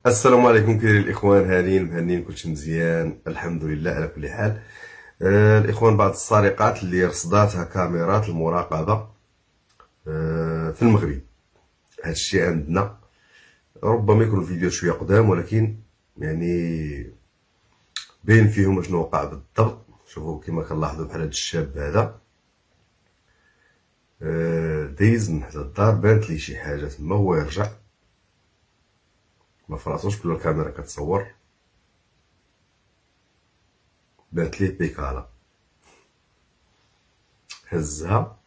السلام عليكم كاين الاخوان، هانيين مهنيين كلشي مزيان الحمد لله على كل حال. الاخوان، بعض السرقات اللي رصداتها كاميرات المراقبه في المغرب. هذا الشيء عندنا ربما يكون الفيديو شويه قدام، ولكن يعني باين فيهم شنو وقع بالضبط. شوفوا كما كنلاحظوا بحال هذا الشاب هذا دايز من حدا الدار، بانت ليه شي حاجه تما، هو يرجع ما فراسوش بلا الكاميرا كتصور، بانت ليه بيكالا هزها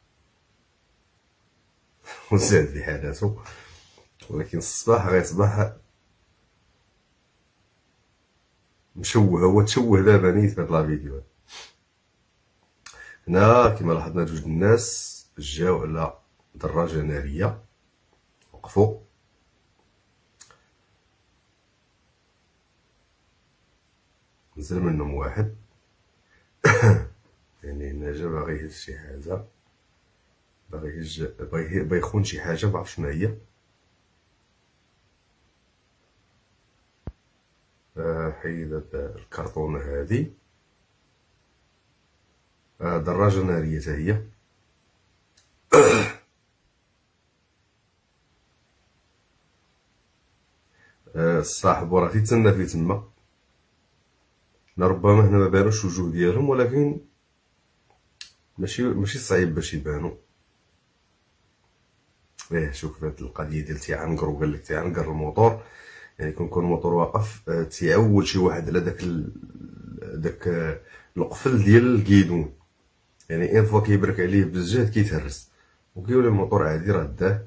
وزاد في حالاتو. ولكن الصباح غيصبح مشوه، هو تشوه دابا نيت في هاد لا فيديو. هنا كما لاحظنا جوج الناس جاو على دراجة نارية، وقفوا نزل منهم واحد يعني هنا جا باغي يهز شي حاجة، باغي يخون شي حاجة، معرف شنو هي. حيد هاد الكرتونة هادي. دراجة نارية تا هي. الصاحب راه تيتسنى فيه تما. ربما هنا ما بانوش الوجوه ديالهم، ولكن ماشي صعيب باش يبانو. شوف هاد القضيه ديال تيعنقر، وقال لك تيعنقر الموتور، يعني كون الموتور واقف تيعول شي واحد على داك القفل ديال الكيدون، يعني ان فوا كيبرك عليه بالجهد كيتهرس، وكيولي الموتور عادي راه داه.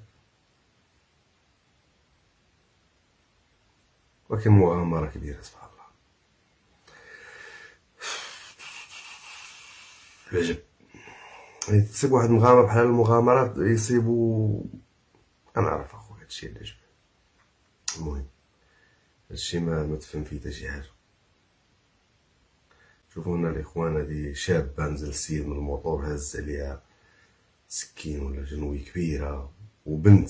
ولكن مغامره كبيره سبحان الله، العجب. يعني تصيب واحد المغامره بحال المغامرات يصيبو. انا عارف اخويا هادشي علاش. المهم هادشي ما تفهم فيه حتى شي حاجه. شوفوا هنا الاخوان، هادي شابه نزل السيد من الموطور، هز عليها سكين ولا جنوي كبيره، وبنت.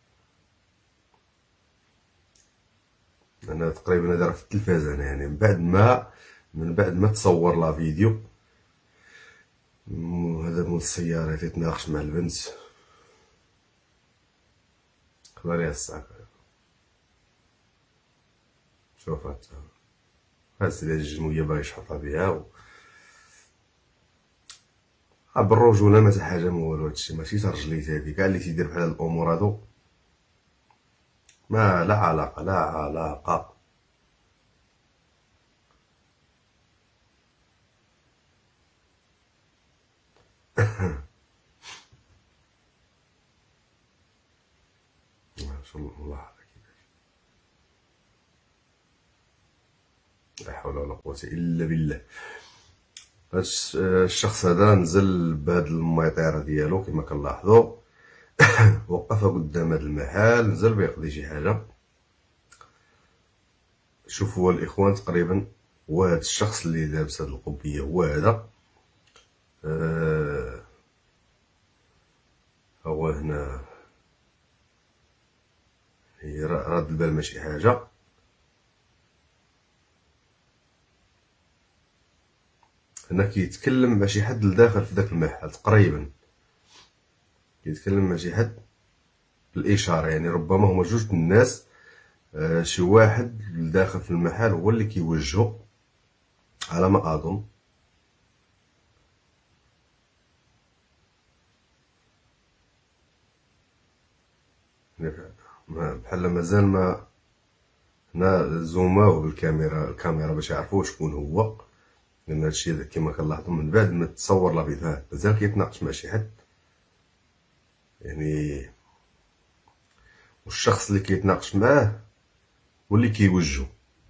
انا تقريبا هذا راه في التلفاز، انا يعني من بعد ما تصور لا فيديو. هذا من السياره تيتناقش مع البنت، خدا ليها الصعب. شوف هاز ليها الجنويه باغي يشحطها بها بالرجوله ما حتى حاجه، ما والو. هادشي ماشي ترجليت، هادي كاع اللي تيدير بحال هاد الامور هادو ما لا علاقه، لا علاقه. ما شاء الله هذا كيفاش، لا حول ولا قوه الا بالله. هاد الشخص هذا نزل بهاد الميطيره ديالو كما كنلاحظوا، وقف قدام هاد المحل، نزل بيقضي شي حاجه. شوفوا الاخوان، تقريبا هو هاد الشخص اللي لابس هاد القبيه هو هذا. هو هنا هي راد البال ماشي حاجه. هنا كيتكلم مع شي حد لداخل في داك المحل، تقريبا كيتكلم مع شي حد بالاشاره، يعني ربما هما جوج الناس. شي واحد لداخل في المحل هو اللي كيوجهو على ما اظن. بحال مازال ما هنا زوماو بالكاميرا باش يعرفوا شكون هو، لان هادشي كما كنلاحظوا من بعد ما تصور لا فيديو مازال كيتناقش مع شي حد يعني. والشخص اللي كيتناقش معاه هو اللي كيوجهو.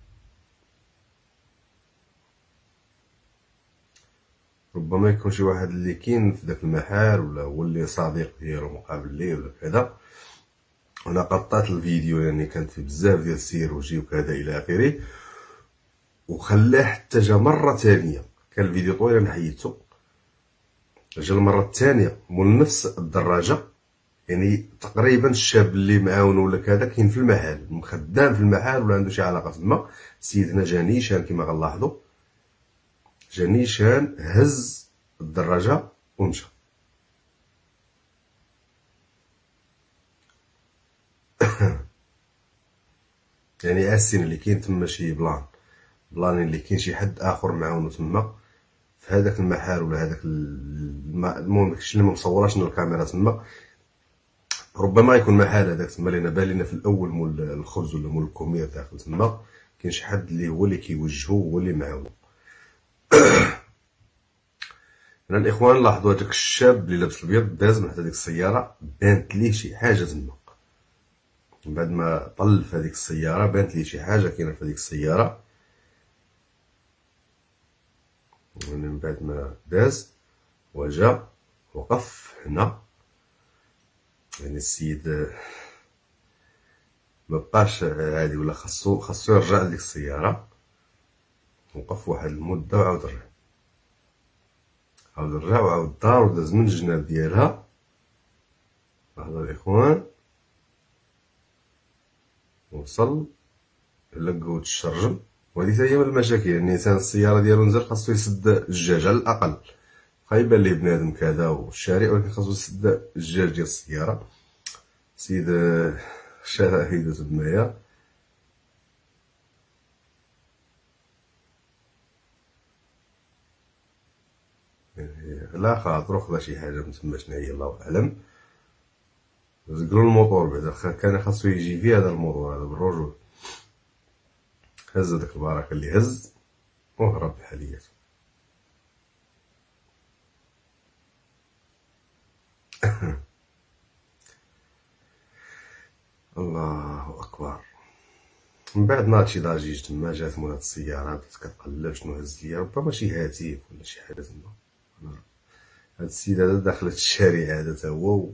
ربما يكون شي واحد اللي كاين في داك المحل، ولا هو اللي صديق ديالو مقابل ليه ولا كذا. هنا قطات الفيديو، يعني كانت في بزاف ديال السيروجي وكذا الى اخره، وخلاه حتى جا مره ثانيه. كان الفيديو طويل، انا حيدته. جا المره الثانيه مول نفس الدراجه، يعني تقريبا الشاب اللي معاون ولا كذا كاين في المحل، خدام في المحل ولا عنده شي علاقه تما. السيد هنا جا نيشان كما غنلاحظوا، جا نيشان هز الدراجه ومشى. يعني عاسين اللي كاين تما شي بلان اللي كاين شي حد اخر معاونو تما في هذاك المحل ولا هذاك المهم داكشي اللي ما مصوراش من الكاميرا تما. ربما يكون محل هذاك تما، لينا بالينا في الاول مول الخبز ولا مول الكومير داخل تما كاين شي حد اللي هو اللي كيوجهو هو اللي معاونو. هنا الاخوان لاحظوا هذاك الشاب اللي لابس الابيض داز من حدا ديك السياره، بانت ليه شي حاجه تما. من بعد ما طل في هذيك السياره بانت ليه شي حاجه كاينه في هذيك السياره. يعني من بعد ما داز وجا وقف هنا، يعني السيد مبقاش عادي ولا خاصو يرجع لديك السياره. وقف واحد المده وعاود رجع وعاود دار وداز من الجناب ديالها. لحظة الاخوان، وصل لقوت الشرجم. وهذه هي من المشاكل، يعني الانسان السياره ديالو نزل خاصو يسد الجاج على الاقل. يبان ليه بنادم كذا والشارع، ولكن خاصو يسد الجاج ديال السياره. سيد شاهد تمايا لا خاطرو خدا شي حاجه من تما، شنو هي الله اعلم. زقلو الموطور بعدا، كان خاصو يجي فيه هذا الموطور هذا بالرجول. هز داك البركه اللي هز وهرب بحالياته. الله اكبر. من بعد ما هادشي ضجيج تما، جات مولات السياره بدات كتقلب شنو هز ليا، ربما شي هاتف ولا شي حاجه تما. هاد السيد هذا دخلت الشارع هذا تا هو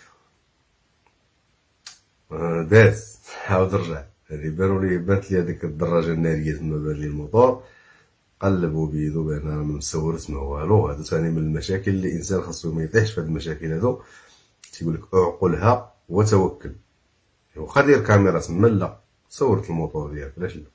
داز عاود رجع. هادي بانت لي هاديك الدراجه الناريه تما، بان لي الموطور قلبو بيدو بان راه ما مسورت ما والو. هادو ثاني من المشاكل اللي الانسان خاصو ما يطيحش في هاد المشاكل هادو. تيقولك اعقلها وتوكل، واخا دير كاميرا تما لا صورت الموطور ديالك علاش لا.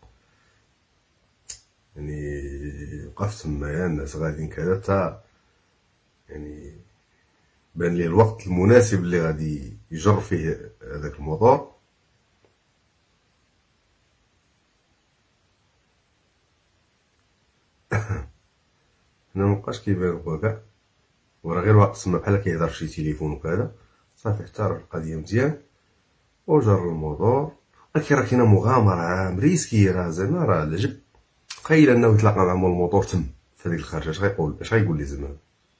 يعني وقفت تما الناس غاديين كذا تا يعني بان ليه الوقت المناسب اللي غادي يجر فيه هذاك الموطور. هنا مبقاش كيبان هو كاع، وراه غير واقف تما بحال كيهضر في شي تليفون وكذا. صافي احتار القضيه مزيان وجر الموطور. ولكن راه كاينه مغامره مريسكيه، راه زعما راه العجب. تخيل انه يتلاقى مع مول الموطور تم في هذيك الخرجه، اش غيقول لي زعما؟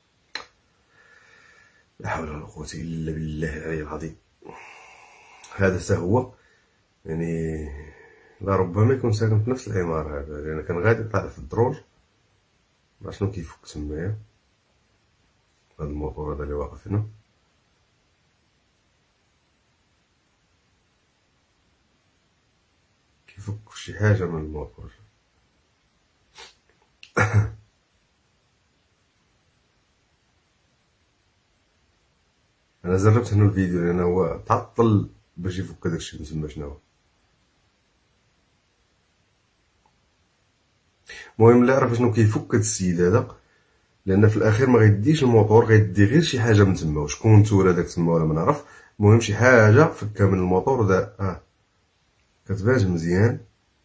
لا حول ولا قوه الا بالله العلي العظيم. هذا حتى هو يعني لا ربما يكون ساكن في نفس العماره هذا، لان كان غادي طالع في الدروج. ما شنو كيفك تمايا هذا الموطور هذا اللي واقف هنا. كيفك شي حاجه من الموطور. انا جربت هنا الفيديو لان هو تعطل باش يفك داكشي من تما شنو هو. المهم لا عرف شنو كيفك هاد السيد هذا، لان في الاخير ما غيديش الموطور، غيدي غير شي حاجه من تما. وشكون نتورا داك تما ولا ما نعرف. المهم شي حاجه فكها من الموطور دا كتبان مزيان.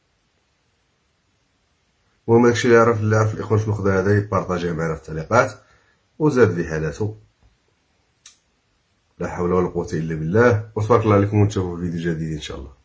المهم داكشي اللي عرف الاخوان شنو خدا هذا يبارطاجيه معنا في التعليقات وزاد في حالته. لا حول ولا قوه الا بالله، وتبارك الله عليكم ونشوفوا فيديو جديد ان شاء الله.